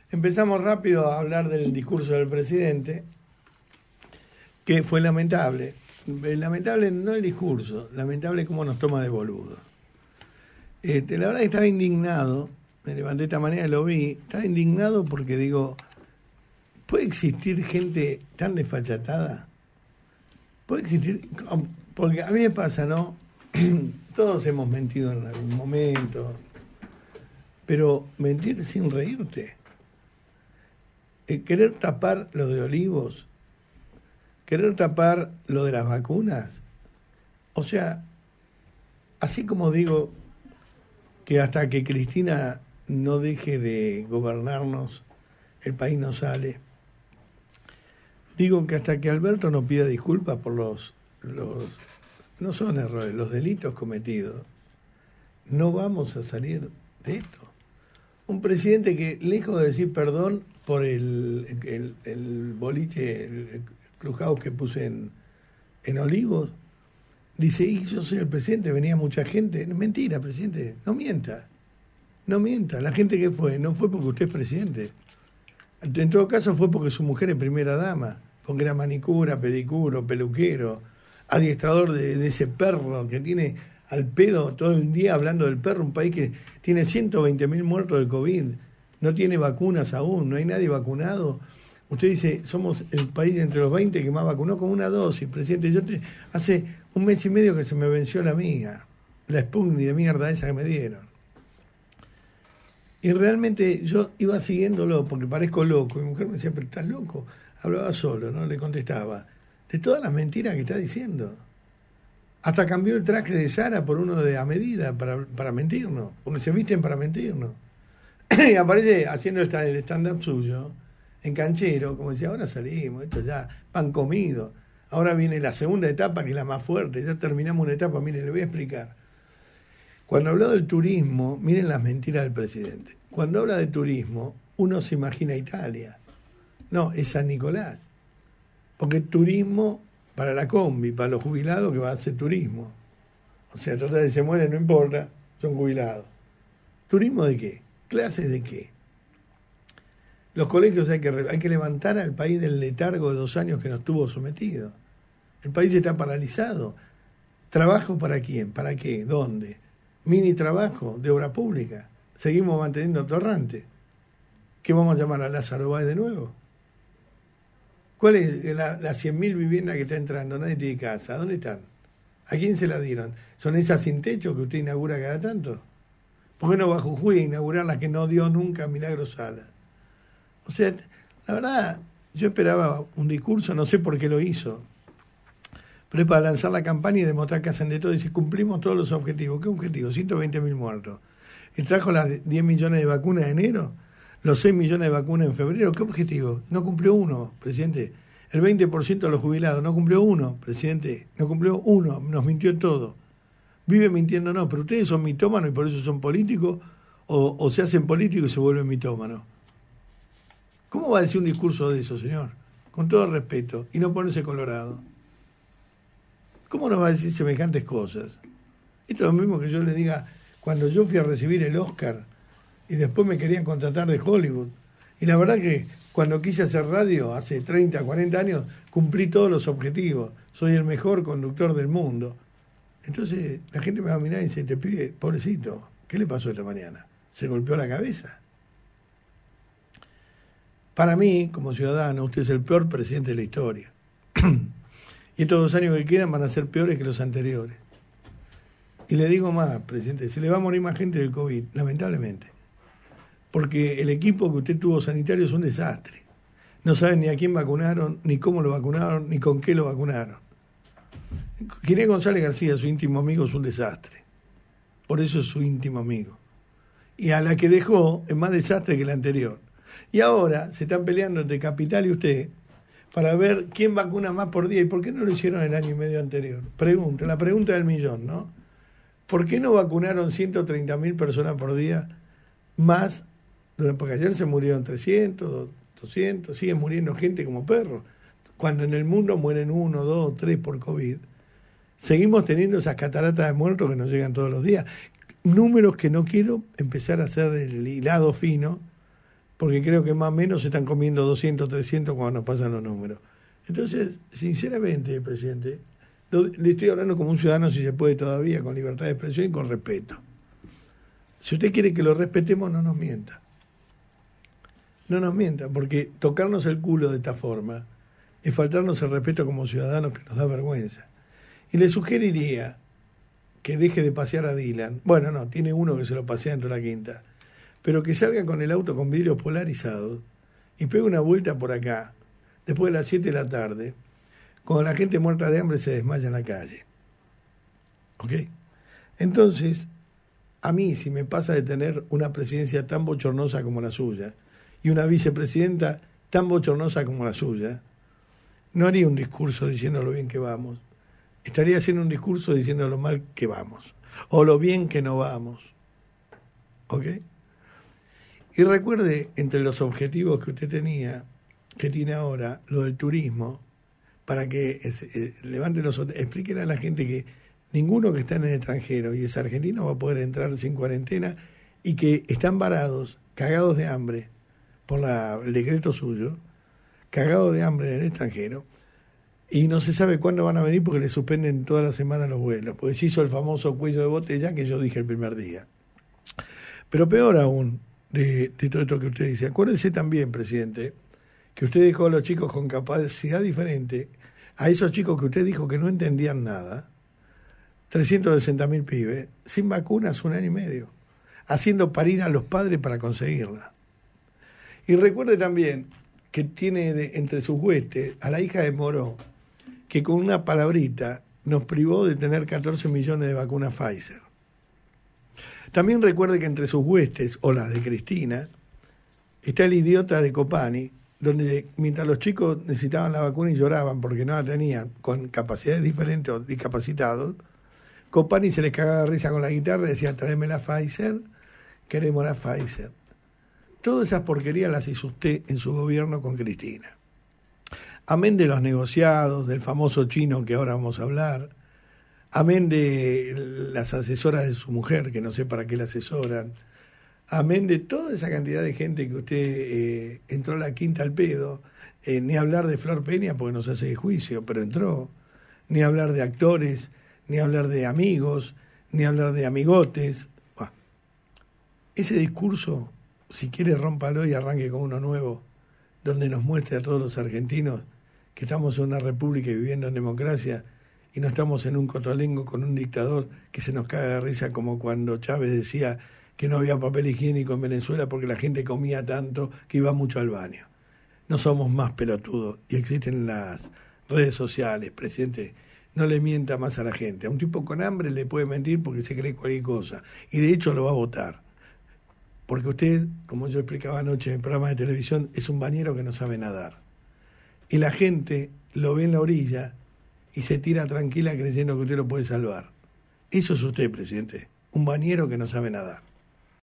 Empezamos rápido a hablar del discurso del presidente, que fue lamentable. Lamentable no el discurso, lamentable cómo nos toma de boludo. La verdad que estaba indignado, me levanté esta mañana y lo vi, estaba indignado porque digo, ¿puede existir gente tan desfachatada? ¿Puede existir? Porque a mí me pasa, ¿no? Todos hemos mentido en algún momento, pero mentir sin reírte. Querer tapar lo de Olivos, querer tapar lo de las vacunas. O sea, así como digo que hasta que Cristina no deje de gobernarnos, el país no sale. Digo que hasta que Alberto no pida disculpas por los no son errores, los delitos cometidos, no vamos a salir de esto. Un presidente que, lejos de decir perdón por el boliche, el clubhouse que puse en Olivos, dice, y yo soy el presidente, venía mucha gente. Mentira, presidente, no mienta. No mienta. La gente que fue, no fue porque usted es presidente. En todo caso fue porque su mujer es primera dama, porque era manicura, pedicuro, peluquero, adiestrador de ese perro que tiene al pedo todo el día hablando del perro, un país que tiene 120.000 muertos del COVID, no tiene vacunas aún, no hay nadie vacunado. Usted dice, somos el país entre los 20 que más vacunó con una dosis, presidente. Hace un mes y medio que se me venció la mía, la Sputnik de mierda esa que me dieron. Y realmente yo iba siguiéndolo porque parezco loco. Y mi mujer me decía, pero estás loco. Hablaba solo, no le contestaba. De todas las mentiras que está diciendo. Hasta cambió el traje de Sara por uno de a medida para mentirnos. Porque se visten para mentirnos. Y aparece haciendo el stand-up suyo, en canchero, como decía, ahora salimos, esto ya, pan comido. Ahora viene la segunda etapa, que es la más fuerte. Ya terminamos una etapa, mire, le voy a explicar. Cuando habló del turismo, miren las mentiras del presidente. Cuando habla de turismo, uno se imagina Italia. No, es San Nicolás. Porque turismo para la combi, para los jubilados que va a hacer turismo. O sea, total de se mueren, no importa, son jubilados. ¿Turismo de qué? ¿Clases de qué? Los colegios hay que levantar al país del letargo de 2 años que nos tuvo sometido. El país está paralizado. ¿Trabajo para quién? ¿Para qué? ¿Dónde? Mini trabajo de obra pública. Seguimos manteniendo torrante. ¿Qué vamos a llamar a Lázaro Báez de nuevo? ¿Cuál es las 100.000 viviendas que está entrando? Nadie tiene casa. ¿Dónde están? ¿A quién se las dieron? ¿Son esas sin techo que usted inaugura cada tanto? ¿Por qué no va a Jujuy a inaugurar las que no dio nunca Milagro Sala? O sea, la verdad, yo esperaba un discurso, no sé por qué lo hizo, pero es para lanzar la campaña y demostrar que hacen de todo y si cumplimos todos los objetivos. ¿Qué objetivo? 120.000 muertos. ¿Y trajo las 10 millones de vacunas en enero? ¿Los 6 millones de vacunas en febrero? ¿Qué objetivo? No cumplió uno, presidente. El 20% de los jubilados no cumplió uno, presidente. No cumplió uno, nos mintió todo. Vive mintiéndonos, pero ustedes son mitómanos y por eso son políticos o se hacen políticos y se vuelven mitómanos. ¿Cómo va a decir un discurso de eso, señor? Con todo respeto, y no ponerse colorado. ¿Cómo nos va a decir semejantes cosas? Esto es lo mismo que yo le diga cuando yo fui a recibir el Oscar y después me querían contratar de Hollywood. Y la verdad que cuando quise hacer radio hace 30, 40 años, cumplí todos los objetivos. Soy el mejor conductor del mundo. Entonces la gente me va a mirar y dice, te pibe, pobrecito, ¿qué le pasó esta mañana? ¿Se golpeó la cabeza? Para mí, como ciudadano, usted es el peor presidente de la historia. Y estos 2 años que quedan van a ser peores que los anteriores. Y le digo más, presidente, se le va a morir más gente del COVID, lamentablemente. Porque el equipo que usted tuvo sanitario es un desastre. No saben ni a quién vacunaron, ni cómo lo vacunaron, ni con qué lo vacunaron. Ginés González García, su íntimo amigo, es un desastre. Por eso es su íntimo amigo. Y a la que dejó es más desastre que la anterior. Y ahora se están peleando entre Capital y usted para ver quién vacuna más por día. ¿Y por qué no lo hicieron el año y medio anterior? La pregunta del millón, ¿no? ¿Por qué no vacunaron 130.000 personas por día más? Porque ayer se murieron 300, 200, siguen muriendo gente como perros. Cuando en el mundo mueren 1, 2, 3 por COVID, seguimos teniendo esas cataratas de muertos que nos llegan todos los días. Números que no quiero empezar a hacer el hilado fino, porque creo que más o menos se están comiendo 200, 300 cuando nos pasan los números. Entonces, sinceramente, presidente, le estoy hablando como un ciudadano, si se puede todavía, con libertad de expresión y con respeto. Si usted quiere que lo respetemos, no nos mienta. No nos mienta, porque tocarnos el culo de esta forma es faltarnos el respeto como ciudadanos, que nos da vergüenza. Y le sugeriría que deje de pasear a Dylan. Bueno, no, tiene uno que se lo pasea dentro de la quinta. Pero que salga con el auto con vidrios polarizados y pegue una vuelta por acá, después de las 7 de la tarde, cuando la gente muerta de hambre se desmaya en la calle. ¿Ok? Entonces, a mí, si me pasa de tener una presidencia tan bochornosa como la suya y una vicepresidenta tan bochornosa como la suya, no haría un discurso diciendo lo bien que vamos. Estaría haciendo un discurso diciendo lo mal que vamos o lo bien que no vamos. ¿Ok? Y recuerde, entre los objetivos que usted tenía, que tiene ahora, lo del turismo, para que levante explíquenle a la gente que ninguno que está en el extranjero y es argentino va a poder entrar sin cuarentena y que están varados, cagados de hambre por el decreto suyo, cagados de hambre en el extranjero, y no se sabe cuándo van a venir porque le suspenden toda la semana los vuelos, porque se hizo el famoso cuello de botella que yo dije el primer día. Pero peor aún de todo esto que usted dice, acuérdese también, presidente, que usted dejó a los chicos con capacidad diferente, a esos chicos que usted dijo que no entendían nada, 360.000 pibes, sin vacunas 1 año y medio, haciendo parir a los padres para conseguirla. Y recuerde también que tiene entre sus huestes a la hija de Moró, que con una palabrita nos privó de tener 14 millones de vacunas Pfizer. También recuerde que entre sus huestes, o las de Cristina, está el idiota de Copani, donde mientras los chicos necesitaban la vacuna y lloraban porque no la tenían, con capacidades diferentes o discapacitados, Copani se les cagaba de risa con la guitarra y decía, tráeme la Pfizer, queremos la Pfizer. Todas esas porquerías las hizo usted en su gobierno con Cristina. Amén de los negociados, del famoso chino que ahora vamos a hablar, amén de las asesoras de su mujer, que no sé para qué la asesoran, amén de toda esa cantidad de gente que usted entró a la quinta al pedo, ni hablar de Flor Peña porque no se hace juicio, pero entró, ni hablar de actores, ni hablar de amigos, ni hablar de amigotes. Bah. Ese discurso, si quiere, rómpalo y arranque con uno nuevo, donde nos muestre a todos los argentinos que estamos en una república y viviendo en democracia y no estamos en un cotolengo con un dictador que se nos caga de risa, como cuando Chávez decía que no había papel higiénico en Venezuela porque la gente comía tanto que iba mucho al baño. No somos más pelotudos y existen las redes sociales, presidente. No le mienta más a la gente. A un tipo con hambre le puede mentir porque se cree cualquier cosa y de hecho lo va a votar. Porque usted, como yo explicaba anoche en el programa de televisión, es un bañero que no sabe nadar. Y la gente lo ve en la orilla y se tira tranquila creyendo que usted lo puede salvar. Eso es usted, presidente, un bañero que no sabe nadar.